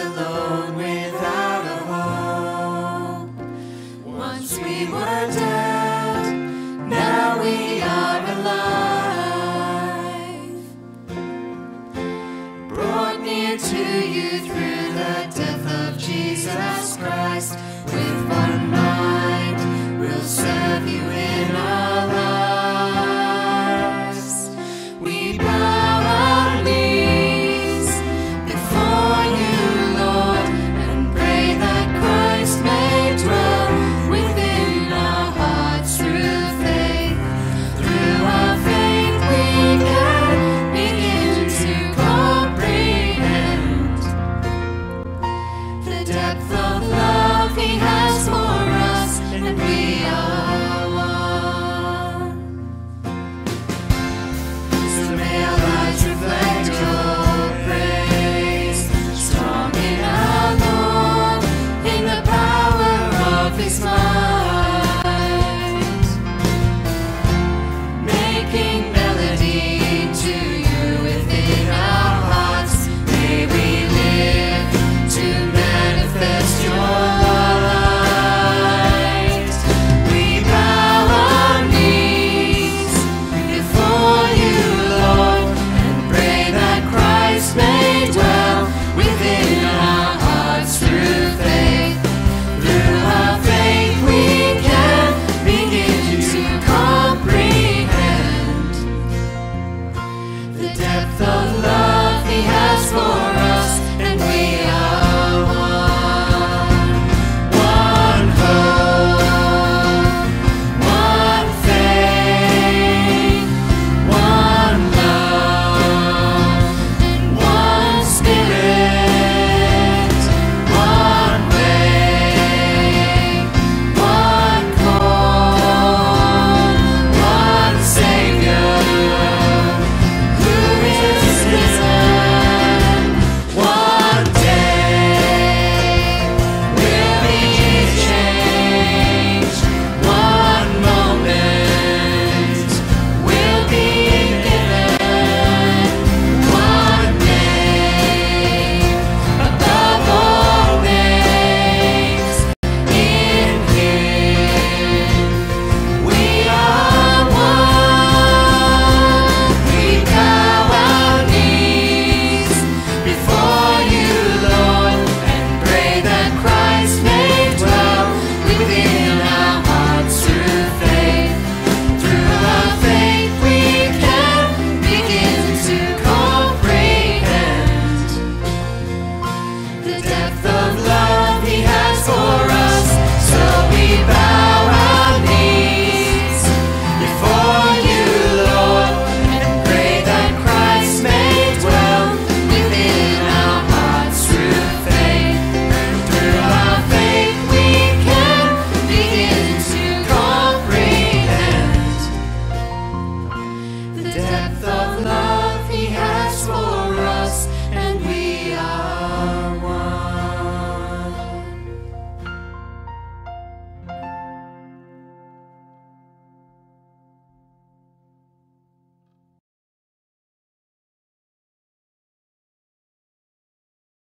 alone without a hope. Once we were dead, now we are alive. Brought near to you through the death of Jesus Christ. With one mind, we'll serve you in our lives. We bow our knees before you, Lord, and pray that Christ may dwell within our hearts through faith. Through our faith we can begin to comprehend the depth of love He has for us, and we are one. So may our lives reflect your praise, strong in our Lord, in the power of His might, making melody to you within our hearts. May we live to manifest your light. We bow our knees before you, Lord, and pray that Christ may dwell within our hearts through